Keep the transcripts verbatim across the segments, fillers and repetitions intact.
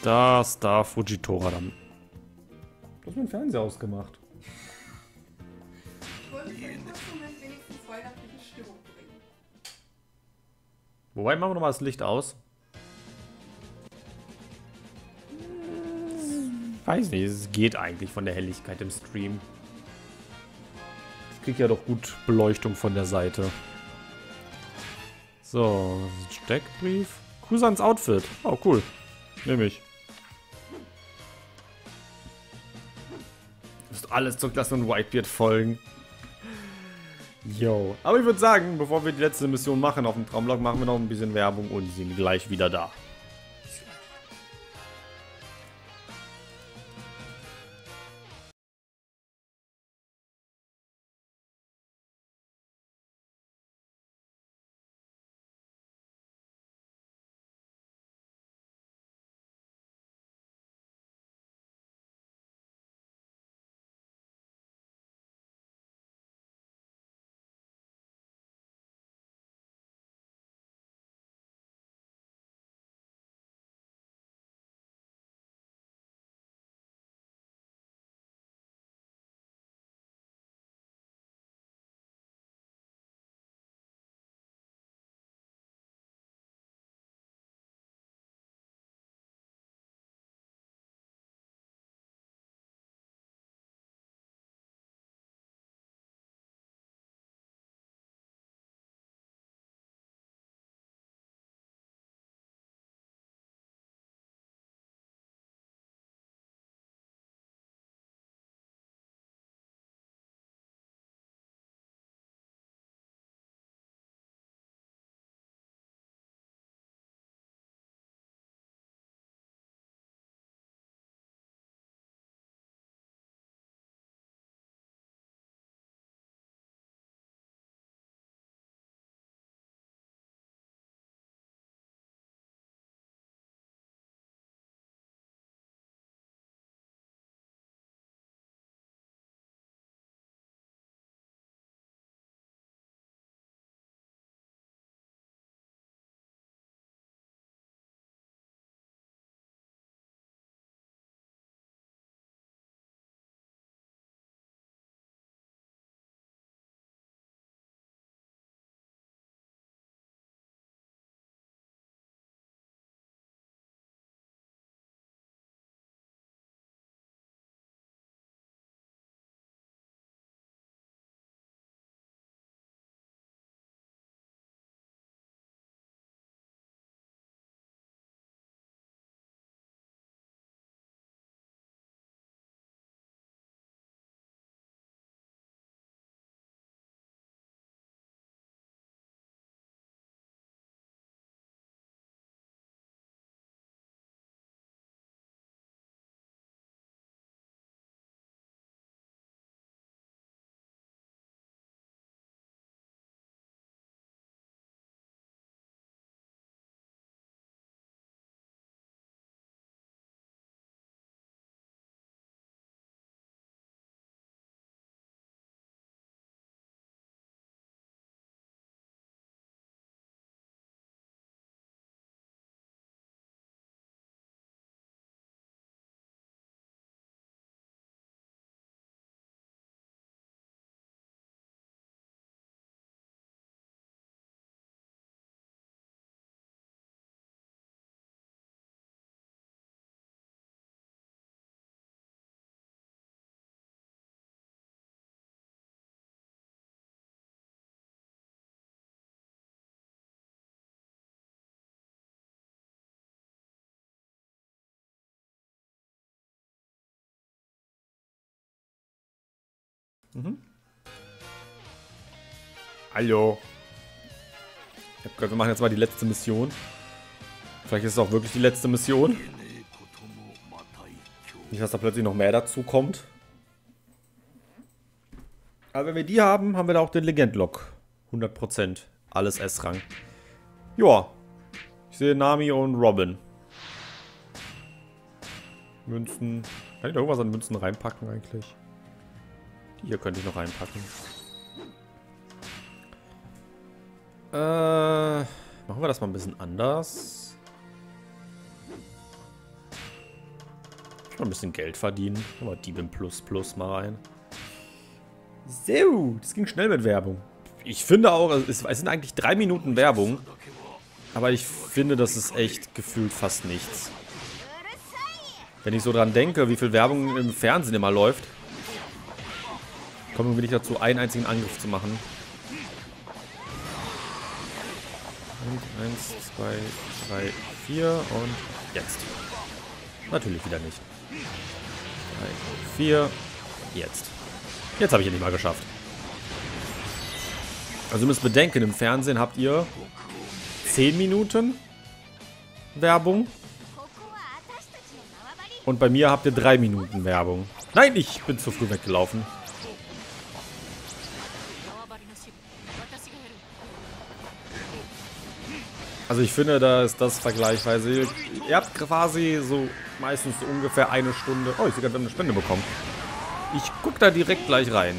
Da Star Fujitora dann. Du hast meinen Fernseher ausgemacht. Ich wollte für den kurzen Moment wenigstens weihnachtliche Stimmung bringen. Wobei, machen wir nochmal das Licht aus. Weiß nicht, es geht eigentlich von der Helligkeit im Stream. Ich krieg ja doch gut Beleuchtung von der Seite. So, das ist ein Steckbrief. Kusans Outfit. Oh, cool. Nehme ich. Müsst alles zur Klasse und Whitebeard folgen. Yo. Aber ich würde sagen, bevor wir die letzte Mission machen auf dem Traumlog, machen wir noch ein bisschen Werbung und sind gleich wieder da. Mhm. Hallo. Ich hab gehört, wir machen jetzt mal die letzte Mission. Vielleicht ist es auch wirklich die letzte Mission. Nicht, dass da plötzlich noch mehr dazu kommt. Aber wenn wir die haben, haben wir da auch den Legend-Log. hundert Prozent. Alles S-Rang. Joa. Ich sehe Nami und Robin. Münzen. Kann ich da irgendwas an Münzen reinpacken eigentlich? Die hier könnte ich noch reinpacken. Äh, machen wir das mal ein bisschen anders. Mal ein bisschen Geld verdienen. Aber Diebin Plus Plus mal rein. So, das ging schnell mit Werbung. Ich finde auch, es, es sind eigentlich drei Minuten Werbung. Aber ich finde, das ist echt gefühlt fast nichts. Wenn ich so dran denke, wie viel Werbung im Fernsehen immer läuft, komme ich nicht dazu, einen einzigen Angriff zu machen. Und eins, zwei, drei, vier und jetzt. Natürlich wieder nicht. drei, vier, jetzt. Jetzt habe ich endlich mal geschafft. Also ihr müsst bedenken, im Fernsehen habt ihr zehn Minuten Werbung. Und bei mir habt ihr drei Minuten Werbung. Nein, ich bin zu früh weggelaufen. Also ich finde, da ist das vergleichsweise. Ihr habt quasi so meistens so ungefähr eine Stunde. Oh, ich sehe gerade, wir haben eine Spende bekommen. Ich gucke da direkt gleich rein.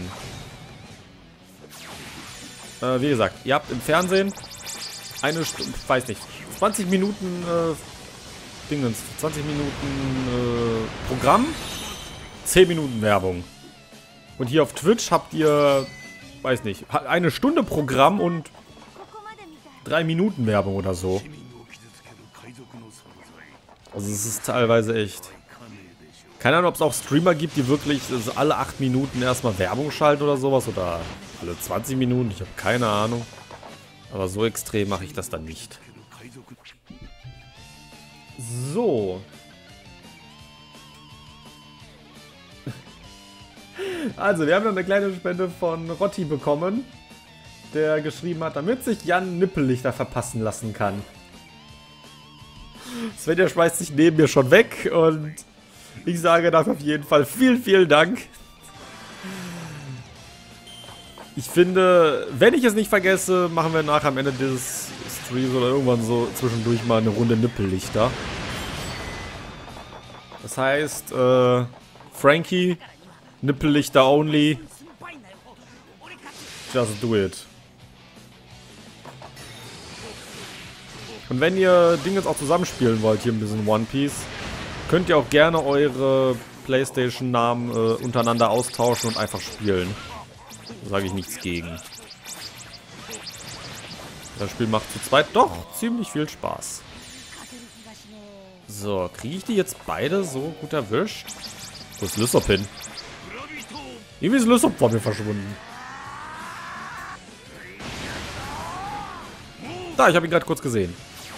Äh, wie gesagt, ihr habt im Fernsehen eine Stunde, weiß nicht, zwanzig Minuten äh, Dingens, zwanzig Minuten äh, Programm, zehn Minuten Werbung. Und hier auf Twitch habt ihr, weiß nicht, eine Stunde Programm und drei Minuten Werbung oder so. Also es ist teilweise echt. Keine Ahnung, ob es auch Streamer gibt, die wirklich also alle acht Minuten erstmal Werbung schalten oder sowas. Oder alle zwanzig Minuten, ich habe keine Ahnung. Aber so extrem mache ich das dann nicht. So. Also, wir haben noch eine kleine Spende von Rotti bekommen, der geschrieben hat, damit sich Jan Nippellichter verpassen lassen kann. Svenja schmeißt sich neben mir schon weg und ich sage dafür auf jeden Fall vielen, vielen Dank. Ich finde, wenn ich es nicht vergesse, machen wir nachher am Ende dieses Streams oder irgendwann so zwischendurch mal eine Runde Nippellichter. Das heißt, äh, Frankie, Nippellichter only. Just do it. Und wenn ihr Dinge jetzt auch zusammenspielen wollt, hier ein bisschen One Piece, könnt ihr auch gerne eure PlayStation-Namen äh, untereinander austauschen und einfach spielen. Da sage ich nichts gegen. Das Spiel macht zu zweit doch ziemlich viel Spaß. So, kriege ich die jetzt beide so gut erwischt? Wo ist Lysop hin? Irgendwie ist Lysop vor mir verschwunden. Da, ich habe ihn gerade kurz gesehen.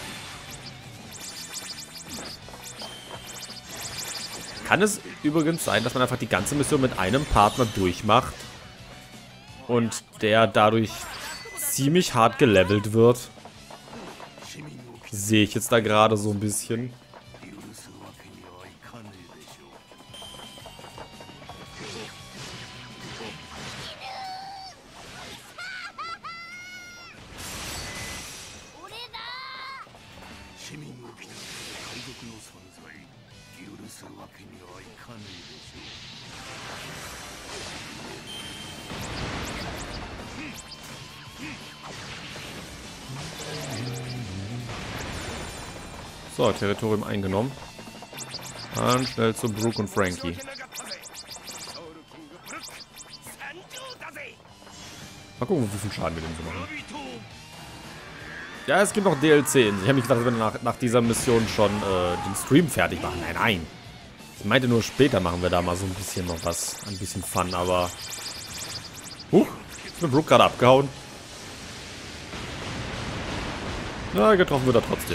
Kann es übrigens sein, dass man einfach die ganze Mission mit einem Partner durchmacht und der dadurch ziemlich hart gelevelt wird? Sehe ich jetzt da gerade so ein bisschen. So, Territorium eingenommen. Dann schnell zu Brook und Frankie. Mal gucken, wie viel Schaden wir denn so machen. Ja, es gibt noch D L C. Ich habe mich gedacht, wenn wir nach, nach dieser Mission schon äh, den Stream fertig machen. Nein, nein. Ich meinte nur, später machen wir da mal so ein bisschen noch was. Ein bisschen Fun, aber... Huch, ist mit Brook gerade abgehauen. Na, getroffen wird er trotzdem.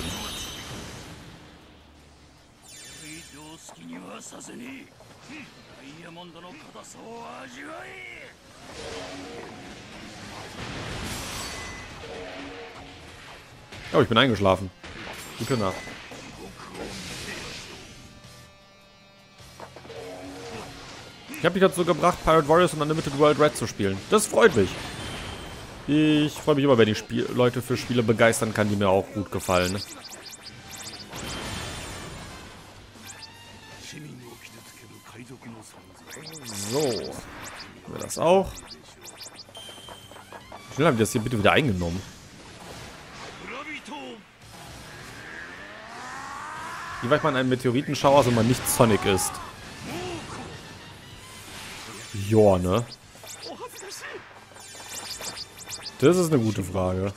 Oh, ich bin eingeschlafen. Gute Nacht. Ich habe mich dazu gebracht, Pirate Warriors und Unlimited World Red zu spielen. Das freut mich. Ich freue mich immer, wenn ich Spiel Leute für Spiele begeistern kann, die mir auch gut gefallen. So. Haben wir das auch. Wie schnell haben wir das hier bitte wieder eingenommen? Wie weit man einen Meteoritenschauer, wenn man nicht Sonic ist. Ja, ne? Das ist eine gute Frage.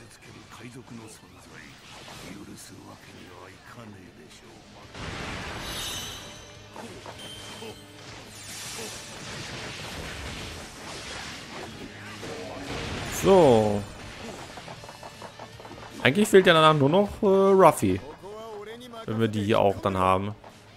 So. Eigentlich fehlt ja danach nur noch äh, Ruffy. Wenn wir die hier auch dann haben.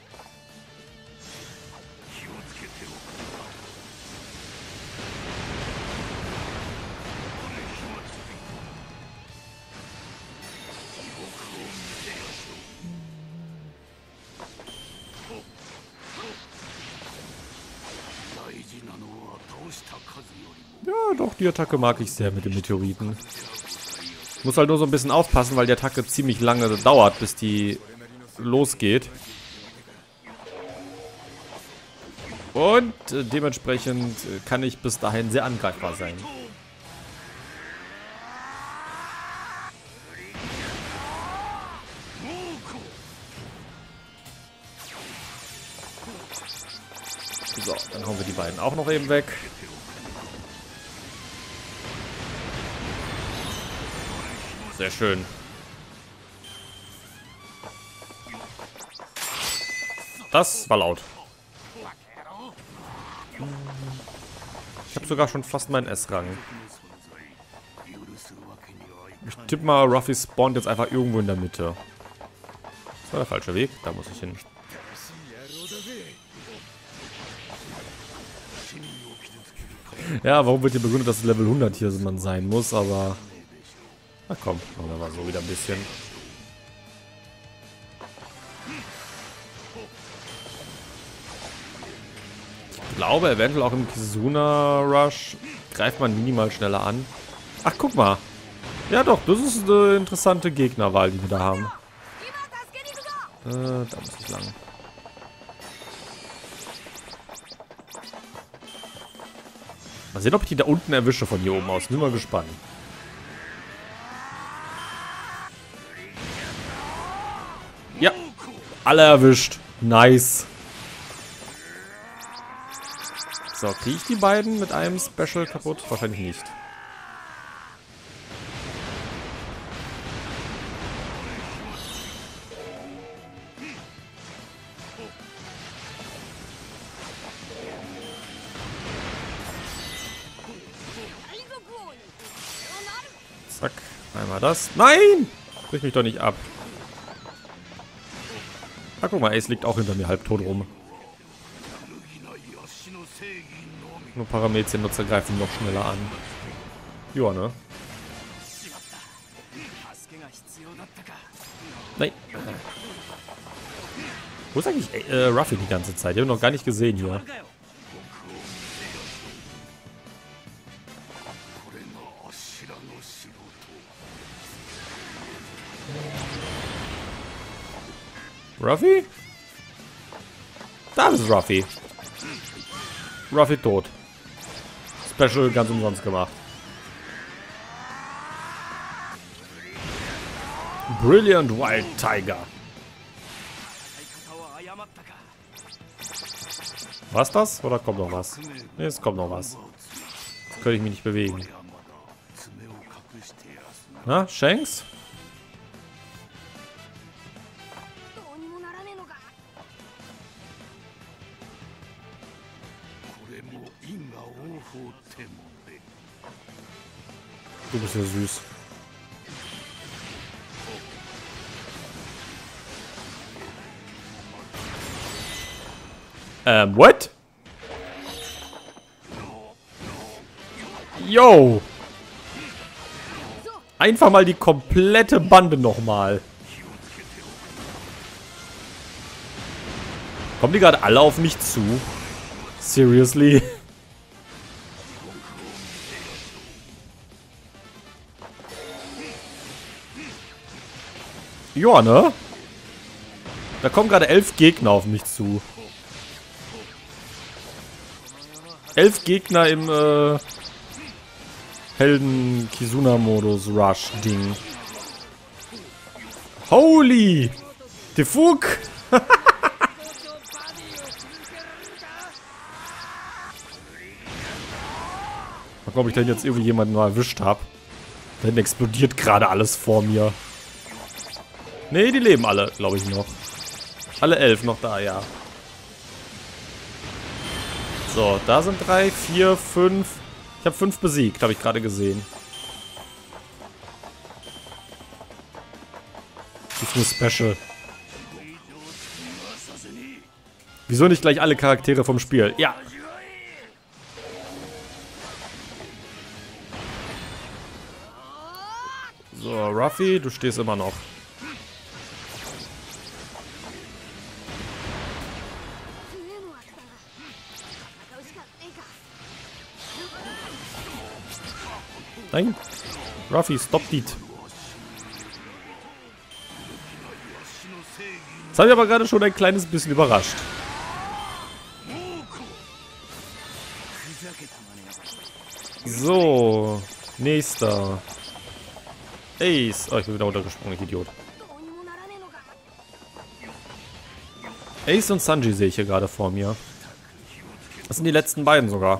Ja, doch, die Attacke mag ich sehr mit den Meteoriten. Ich muss halt nur so ein bisschen aufpassen, weil die Attacke ziemlich lange dauert, bis die losgeht. Und äh, dementsprechend äh, kann ich bis dahin sehr angreifbar sein. So, dann hauen wir die beiden auch noch eben weg. Sehr schön. Das war laut. Ich habe sogar schon fast meinen S-Rang. Ich tippe mal, Ruffy spawnt jetzt einfach irgendwo in der Mitte. Das war der falsche Weg. Da muss ich hin. Ja, warum wird hier begründet, dass Level hundert hier man sein muss, aber... Na komm, machen wir mal so wieder ein bisschen. Ich glaube, eventuell auch im Kizuna Rush greift man minimal schneller an. Ach, guck mal. Ja doch, das ist eine interessante Gegnerwahl, die wir da haben. Äh, da muss ich lang. Mal sehen, ob ich die da unten erwische von hier oben aus. Bin mal gespannt. Ja, alle erwischt. Nice. So, kriege ich die beiden mit einem Special kaputt? Wahrscheinlich nicht. Zack, einmal das. Nein! Brich mich doch nicht ab. Ah, guck mal, Ace liegt auch hinter mir halbtot rum. Nur Parameziennutzer greifen noch schneller an. Joa, ne? Nein. Wo ist eigentlich äh, Ruffy die ganze Zeit? Ich habe ihn noch gar nicht gesehen hier. Ruffy? Da ist Ruffy. Ruffy tot. Special ganz umsonst gemacht. Brilliant Wild Tiger. Was das? Oder kommt noch was? Ne, es kommt noch was. Jetzt könnte ich mich nicht bewegen. Na, Shanks? Du bist ja süß. Ähm, what? Yo! Einfach mal die komplette Bande nochmal. Kommen die gerade alle auf mich zu? Seriously? Ja, ne? Da kommen gerade elf Gegner auf mich zu. Elf Gegner im äh, Helden-Kizuna-Modus-Rush-Ding. Holy! The fuck? Mal gucken, ob ich denn jetzt irgendwie jemanden mal erwischt habe. Dann explodiert gerade alles vor mir. Ne, die leben alle, glaube ich, noch. Alle elf noch da, ja. So, da sind drei, vier, fünf. Ich habe fünf besiegt, habe ich gerade gesehen. Das ist nur Special. Wieso nicht gleich alle Charaktere vom Spiel? Ja. So, Ruffy, du stehst immer noch. Nein. Ruffy, stop it. Das hat mich aber gerade schon ein kleines bisschen überrascht. So. Nächster. Ace. Oh, ich bin wieder runtergesprungen, ich Idiot. Ace und Sanji sehe ich hier gerade vor mir. Das sind die letzten beiden sogar.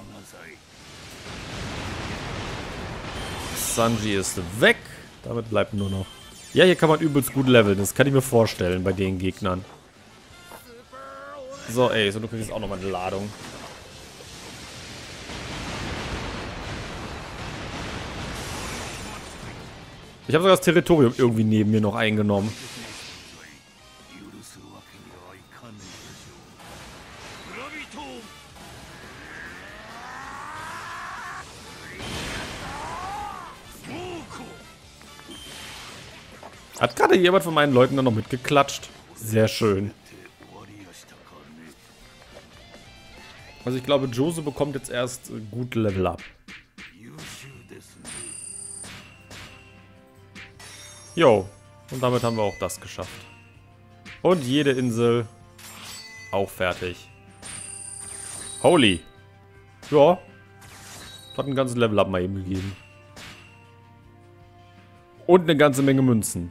Sanji ist weg. Damit bleibt nur noch. Ja, hier kann man übelst gut leveln. Das kann ich mir vorstellen bei den Gegnern. So, Ace, und du kriegst jetzt auch nochmal eine Ladung. Ich habe sogar das Territorium irgendwie neben mir noch eingenommen. Hat gerade jemand von meinen Leuten dann noch mitgeklatscht? Sehr schön. Also ich glaube, Jose bekommt jetzt erst gut Level up. Jo, und damit haben wir auch das geschafft. Und jede Insel auch fertig. Holy. Ja. Hat ein ganzes Level up mal eben gegeben. Und eine ganze Menge Münzen.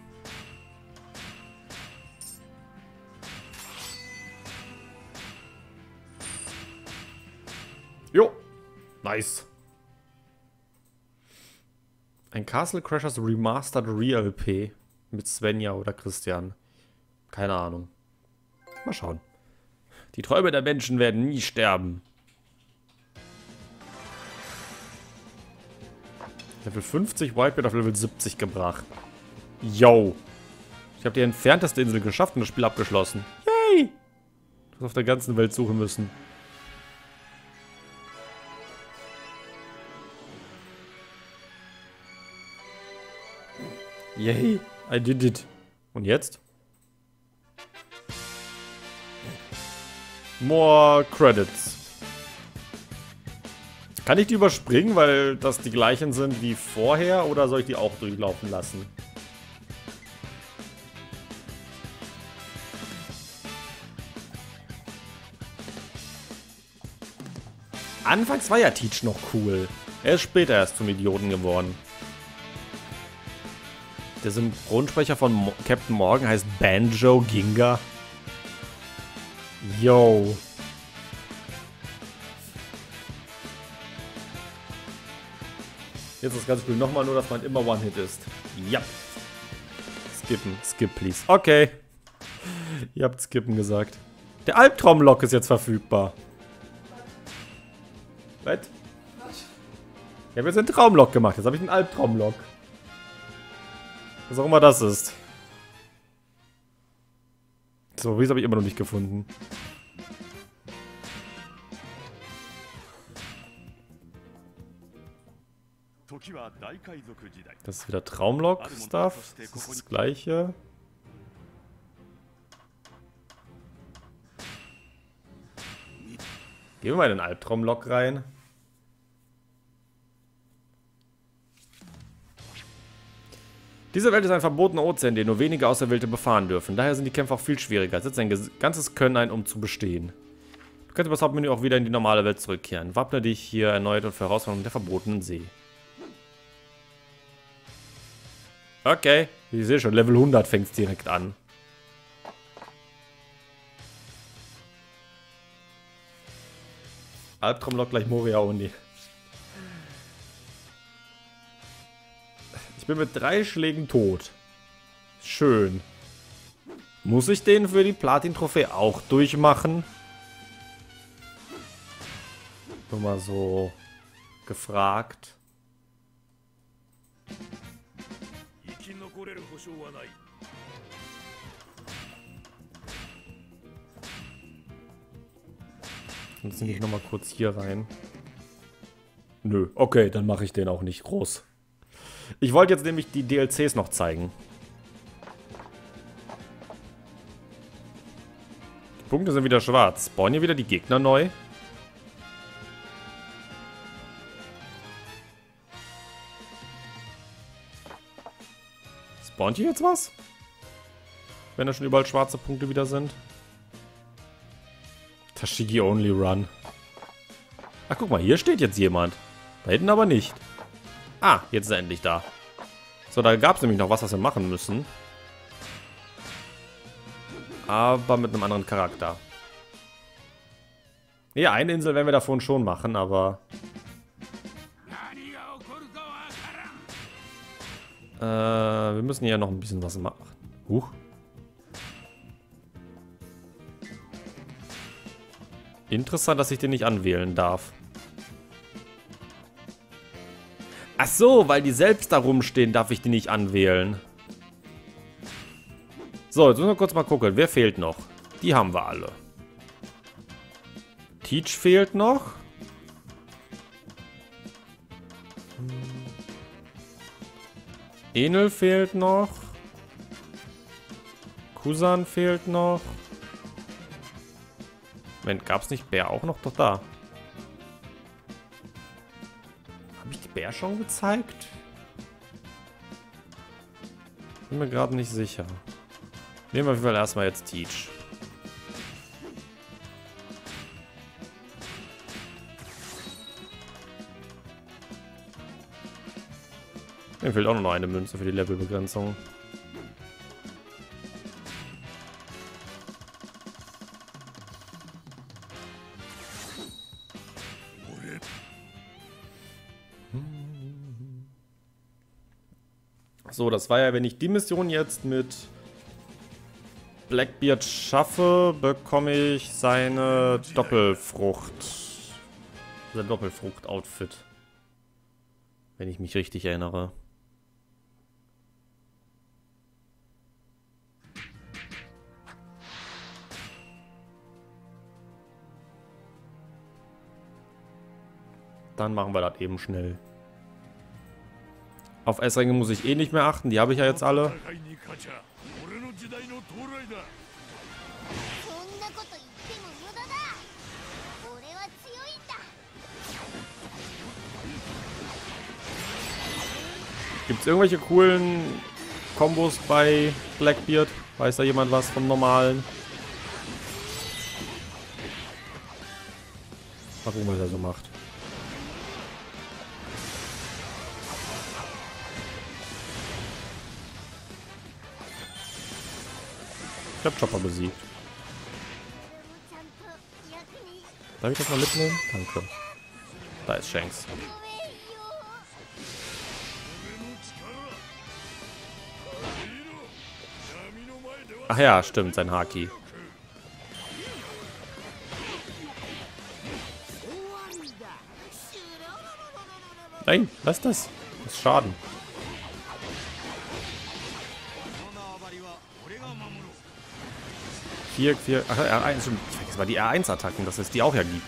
Jo. Nice. Ein Castle Crashers Remastered Re-L P mit Svenja oder Christian. Keine Ahnung. Mal schauen. Die Träume der Menschen werden nie sterben. Level fünfzig, Whitebeard auf Level siebzig gebracht. Yo. Ich habe die entfernteste Insel geschafft und das Spiel abgeschlossen. Yay! Ich muss auf der ganzen Welt suchen müssen. Yay, I did it. Und jetzt? More Credits. Kann ich die überspringen, weil das die gleichen sind wie vorher, oder soll ich die auch durchlaufen lassen? Anfangs war ja Teach noch cool. Er ist später erst zum Idioten geworden. Der Synchronsprecher von Mo Captain Morgan heißt Banjo Ginga. Yo. Jetzt das ganze Spiel nochmal, nur dass man immer One-Hit ist. Ja. Skippen. Skip, please. Okay. Ihr habt Skippen gesagt. Der Albtraum-Lock ist jetzt verfügbar. Was? Ich habe jetzt einen Traumlock gemacht. Jetzt habe ich einen Albtraum-Lock. Was auch immer das ist. So, wie habe ich immer noch nicht gefunden. Das ist wieder Traumlock-Stuff. Das ist das gleiche. Gehen wir mal in den Albtraum-Lock rein. Diese Welt ist ein verbotener Ozean, den nur wenige Auserwählte befahren dürfen. Daher sind die Kämpfe auch viel schwieriger. Setzt ein ganzes Können ein, um zu bestehen. Du kannst über das Hauptmenü auch wieder in die normale Welt zurückkehren. Wappne dich hier erneut und für Herausforderungen der verbotenen See. Okay, ich sehe schon, Level hundert fängt es direkt an. Albtraumlock gleich Moria Only. Ich bin mit drei Schlägen tot. Schön. Muss ich den für die Platin-Trophäe auch durchmachen? Nur mal so gefragt. Jetzt nehme ich nochmal kurz hier rein. Nö, okay, dann mache ich den auch nicht groß. Ich wollte jetzt nämlich die D L Cs noch zeigen. Die Punkte sind wieder schwarz. Spawnen hier wieder die Gegner neu? Spawnt hier jetzt was? Wenn da schon überall schwarze Punkte wieder sind. Tashigi Only Run. Ach, guck mal, hier steht jetzt jemand. Da hinten aber nicht. Ah, jetzt ist er endlich da. So, da gab es nämlich noch was, was wir machen müssen. Aber mit einem anderen Charakter. Ja, eine Insel werden wir davon schon machen, aber... Äh, wir müssen hier noch ein bisschen was machen. Huch. Interessant, dass ich den nicht anwählen darf. Ach so, weil die selbst da rumstehen, darf ich die nicht anwählen. So, jetzt müssen wir kurz mal gucken. Wer fehlt noch? Die haben wir alle. Teach fehlt noch. Enel fehlt noch. Kusan fehlt noch. Moment, gab es nicht Bär auch noch? Doch da. Habe ich die Bär schon gezeigt? Bin mir gerade nicht sicher. Nehmen wir auf jeden Fall erstmal jetzt Teach. Mir fehlt auch noch eine Münze für die Levelbegrenzung. So, das war ja, wenn ich die Mission jetzt mit Blackbeard schaffe, bekomme ich seine Doppelfrucht. Sein Doppelfrucht-Outfit. Wenn ich mich richtig erinnere. Dann machen wir das eben schnell. Auf S-Ränge muss ich eh nicht mehr achten, die habe ich ja jetzt alle. Gibt es irgendwelche coolen Kombos bei Blackbeard? Weiß da jemand was vom Normalen? Mal gucken, was er so macht. Ich hab Chopper besiegt. Darf ich das mal mitnehmen? Danke. Da ist Shanks. Ach ja, stimmt, sein Haki. Nein, lass das. Das ist Schaden. Vier, vier, ach, R eins, ich vergesse mal die R eins Attacken, dass es die auch ja gibt.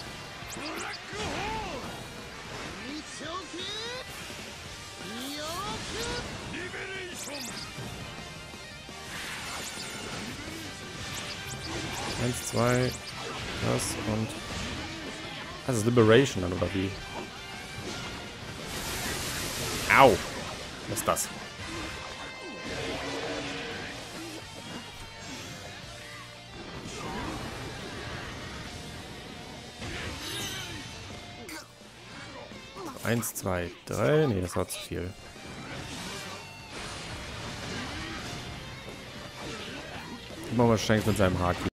Eins, zwei, das und... Das ist Liberation dann, oder wie? Au! Was ist das? Eins, zwei, drei. Nee, das war zu viel. Machen wir Shanks mit seinem Haki.